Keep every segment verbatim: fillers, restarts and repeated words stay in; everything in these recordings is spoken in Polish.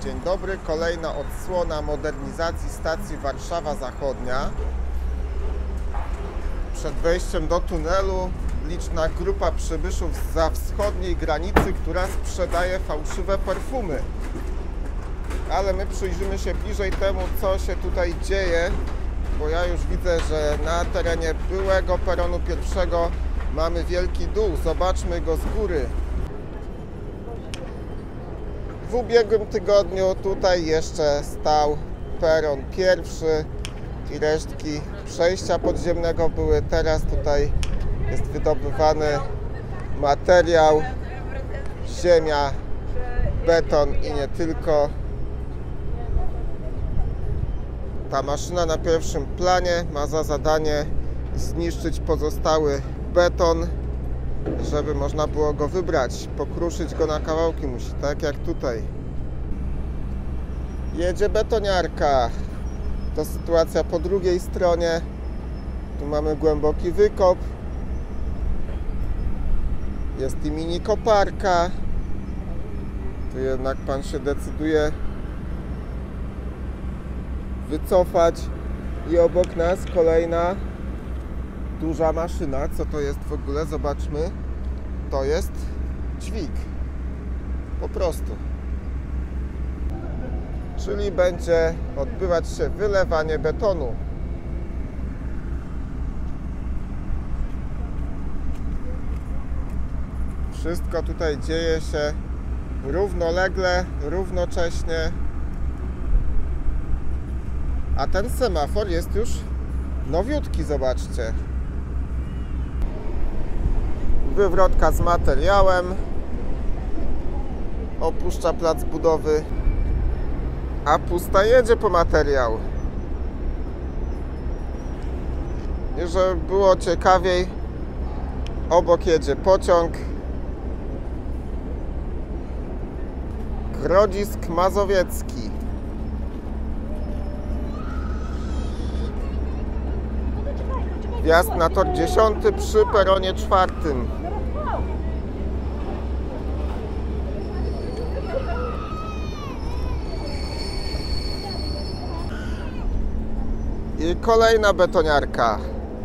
Dzień dobry, kolejna odsłona modernizacji stacji Warszawa Zachodnia. Przed wejściem do tunelu liczna grupa przybyszów zza wschodniej granicy, która sprzedaje fałszywe perfumy. Ale my przyjrzymy się bliżej temu, co się tutaj dzieje, bo ja już widzę, że na terenie byłego peronu pierwszego mamy wielki dół. Zobaczmy go z góry. W ubiegłym tygodniu tutaj jeszcze stał peron pierwszy i resztki przejścia podziemnego były. Teraz tutaj jest wydobywany materiał, ziemia, beton i nie tylko. Ta maszyna na pierwszym planie ma za zadanie zniszczyć pozostały beton, żeby można było go wybrać, pokruszyć go na kawałki musi, tak jak tutaj. Jedzie betoniarka. To sytuacja po drugiej stronie. Tu mamy głęboki wykop. Jest i mini koparka. Tu jednak pan się decyduje wycofać. I obok nas kolejna duża maszyna. Co to jest w ogóle? Zobaczmy. To jest dźwig. Po prostu. Czyli będzie odbywać się wylewanie betonu. Wszystko tutaj dzieje się równolegle, równocześnie. A ten semafor jest już nowiutki, zobaczcie. Wywrotka z materiałem. Opuszcza plac budowy. A pusta jedzie po materiał. I żeby było ciekawiej, obok jedzie pociąg. Grodzisk Mazowiecki. Wjazd na tor dziesiąty przy peronie czwartym. I kolejna betoniarka.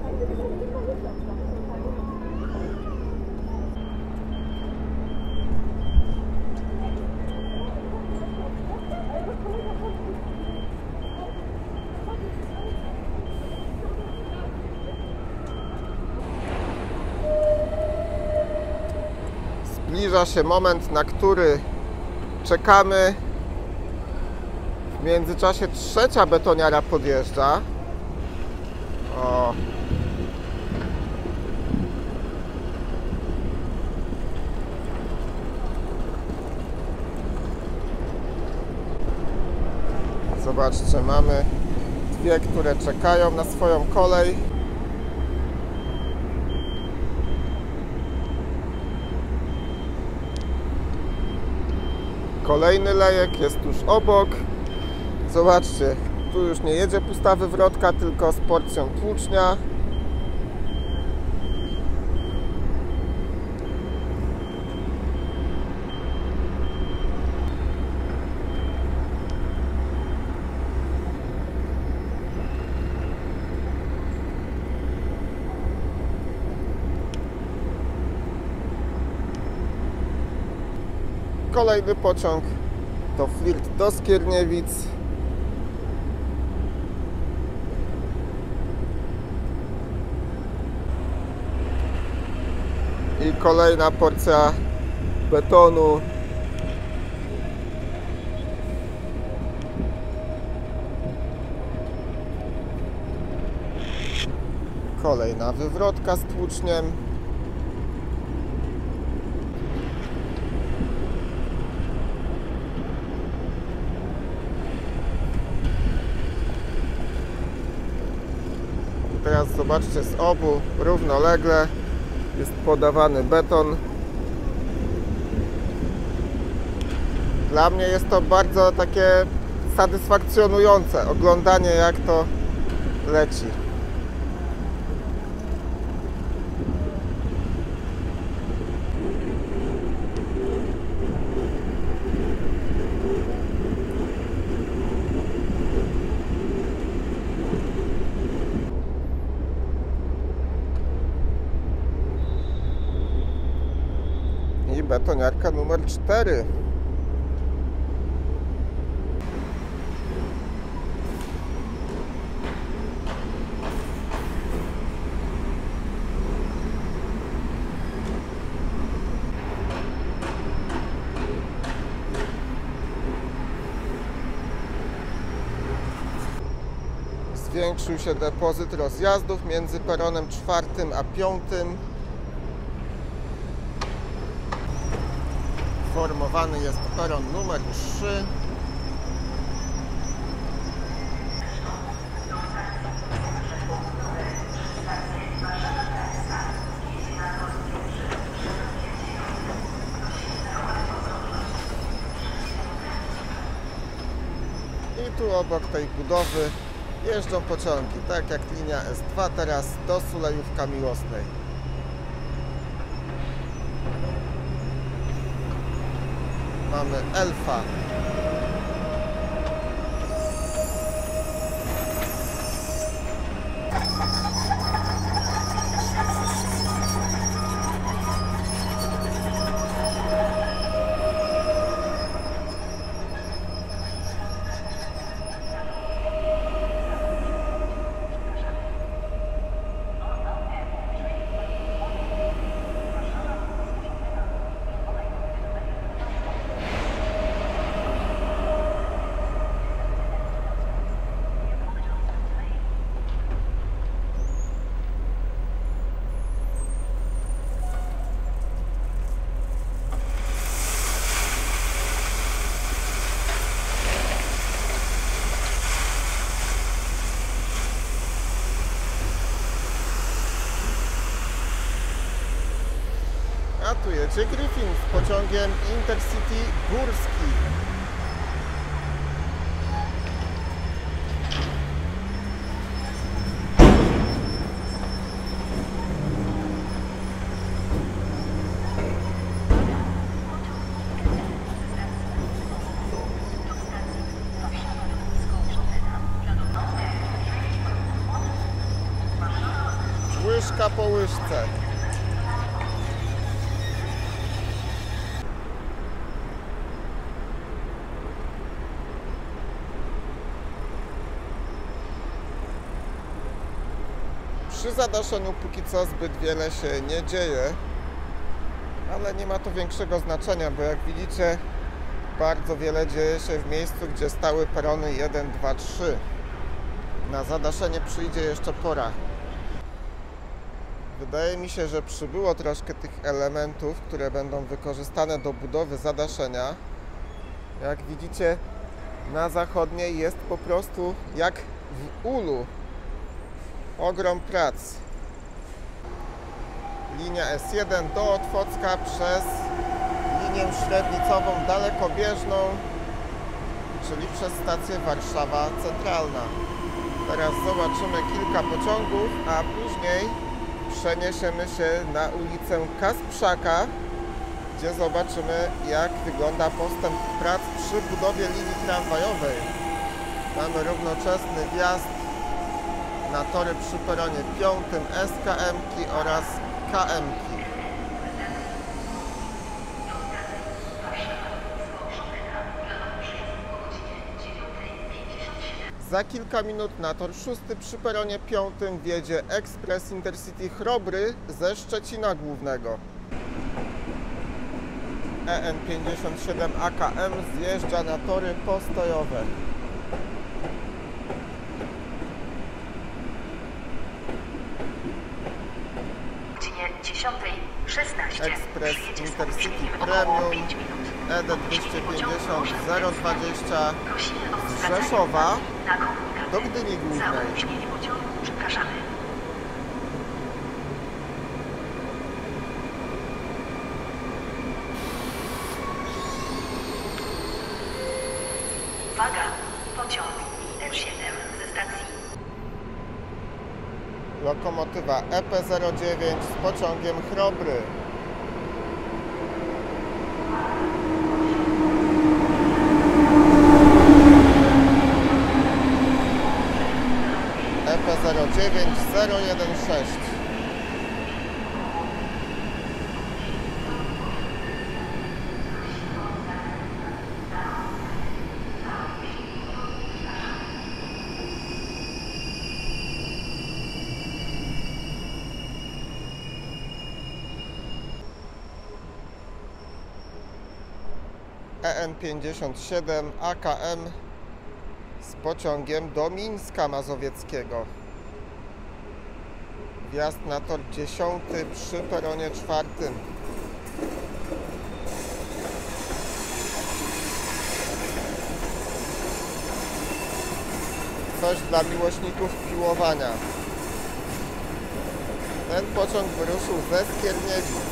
Zbliża się moment, na który czekamy. W międzyczasie trzecia betoniara podjeżdża. O. Zobaczcie, mamy dwie, które czekają na swoją kolej. Kolejny lejek jest tuż obok. Zobaczcie, tu już nie jedzie pusta wywrotka, tylko z porcją tłucznia. Kolejny pociąg to flirt do Skierniewic. I kolejna porcja betonu. Kolejna wywrotka z tłuczniem. Teraz zobaczcie, z obu równolegle jest podawany beton. Dla mnie jest to bardzo takie satysfakcjonujące oglądanie, jak to leci. betoniarka numer cztery. Zwiększył się depozyt rozjazdów między peronem czwartym a piątym. Formowany jest peron numer trzy. I tu obok tej budowy jeżdżą pociągi, tak jak linia S dwa teraz do Sulejówka Miłosnej. Mamy Elfa. A tu jedzie Gryfin z pociągiem Intercity Górski. Łyżka po łyżce. Przy zadaszeniu póki co zbyt wiele się nie dzieje, ale nie ma to większego znaczenia, bo jak widzicie, bardzo wiele dzieje się w miejscu, gdzie stały perony jeden, dwa, trzy. Na zadaszenie przyjdzie jeszcze pora. Wydaje mi się, że przybyło troszkę tych elementów, które będą wykorzystane do budowy zadaszenia. Jak widzicie, na zachodniej jest po prostu jak w ulu. Ogrom prac. Linia S jeden do Otwocka przez linię średnicową dalekobieżną, czyli przez stację Warszawa Centralna. Teraz zobaczymy kilka pociągów, a później przeniesiemy się na ulicę Kasprzaka, gdzie zobaczymy, jak wygląda postęp prac przy budowie linii tramwajowej. Mamy równoczesny wjazd na tory przy peronie piątym S K M-ki oraz K M-ki. Za kilka minut na tor szósty przy peronie piątym wjedzie ekspres Intercity Chrobry ze Szczecina Głównego. E N pięćdziesiąt siedem A K M zjeżdża na tory postojowe. Ekspres Intercity Premium E D dwieście pięćdziesiąt zero dwadzieścia z Rzeszowa do Gdyni Głównej. Uwaga! Pociąg R siedem ze stacji. Lokomotywa E P zero dziewięć z pociągiem Chrobry. E P zero dziewięć zero jeden sześć. E N pięćdziesiąt siedem A K M z pociągiem do Mińska Mazowieckiego. Wjazd na tor dziesiąty przy peronie czwartym. Coś dla miłośników piłowania. Ten pociąg wyruszył ze Skierniewic.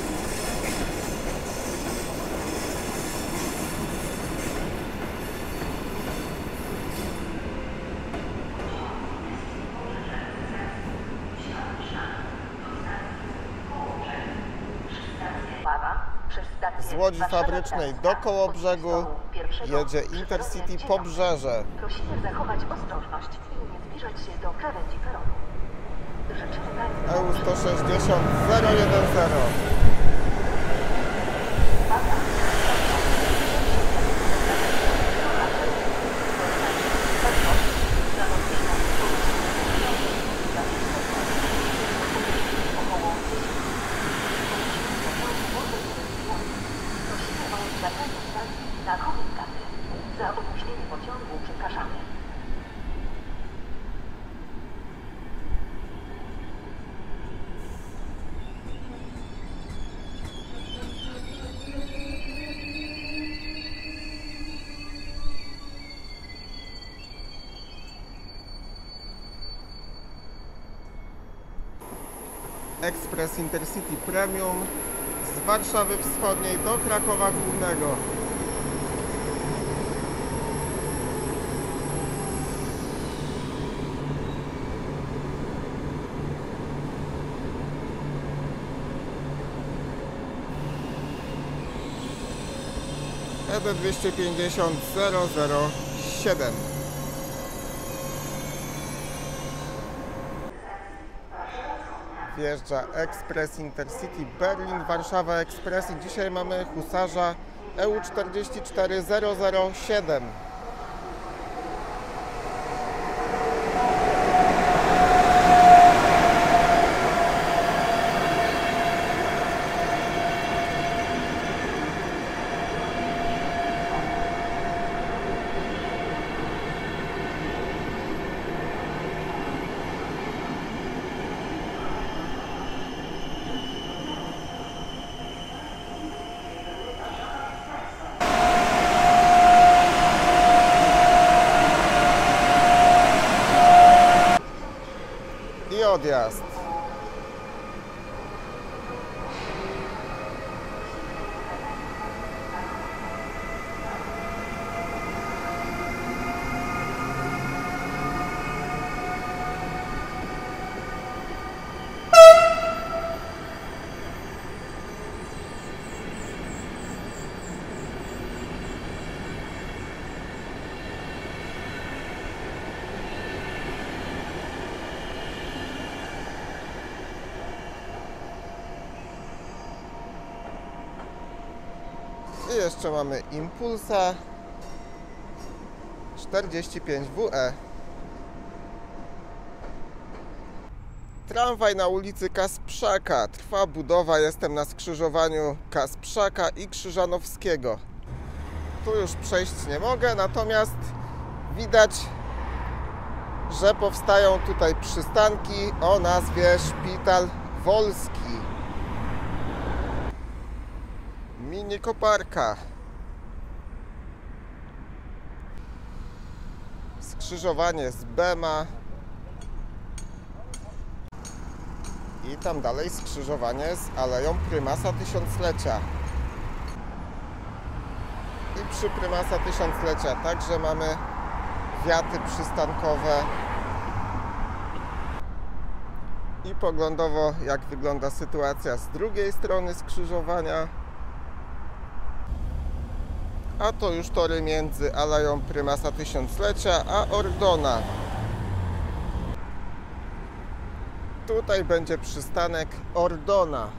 Z Łodzi Fabrycznej do Kołobrzegu jedzie Intercity Pobrzeże. Prosimy zachować ostrożność i nie zbliżać się do krawędzi peronu. Życzymy Państwu... E U sto sześćdziesiąt zero jeden zero. Na komunikaty. Za opóźnienie pociągu przepraszamy. Ekspres Intercity Premium z Warszawy Wschodniej do Krakowa Głównego. E D dwieście pięćdziesiąt zero zero siedem. Wjeżdża Ekspres Intercity Berlin Warszawa Express i dzisiaj mamy husarza E U czterdzieści cztery zero zero siedem. I odjazd. I jeszcze mamy Impulsa czterdzieści pięć W E. Tramwaj na ulicy Kasprzaka. Trwa budowa, jestem na skrzyżowaniu Kasprzaka i Krzyżanowskiego. Tu już przejść nie mogę, natomiast widać, że powstają tutaj przystanki o nazwie Szpital Wolski. Mini koparka. Skrzyżowanie z Bema. I tam dalej skrzyżowanie z Aleją Prymasa Tysiąclecia. I przy Prymasa Tysiąclecia także mamy wiaty przystankowe. I poglądowo jak wygląda sytuacja z drugiej strony skrzyżowania. A to już tory między Aleją Prymasa Tysiąclecia a Ordona. Tutaj będzie przystanek Ordona.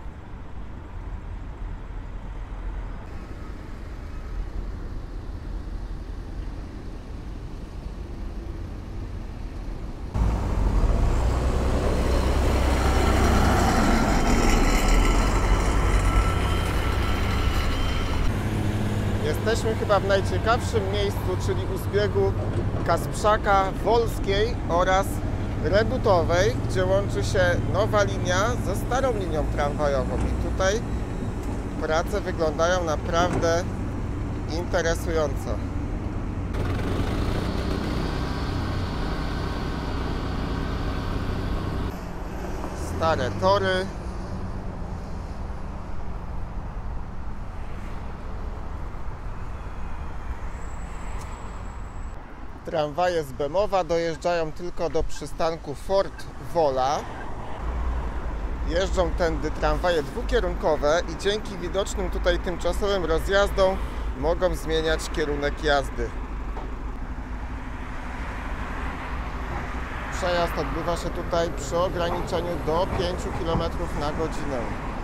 Jesteśmy chyba w najciekawszym miejscu, czyli u zbiegu Kasprzaka Wolskiej oraz Redutowej, gdzie łączy się nowa linia ze starą linią tramwajową. I tutaj prace wyglądają naprawdę interesująco. Stare tory. Tramwaje z Bemowa dojeżdżają tylko do przystanku Fort Wola. Jeżdżą tędy tramwaje dwukierunkowe i dzięki widocznym tutaj tymczasowym rozjazdom mogą zmieniać kierunek jazdy. Przejazd odbywa się tutaj przy ograniczeniu do pięciu kilometrów na godzinę.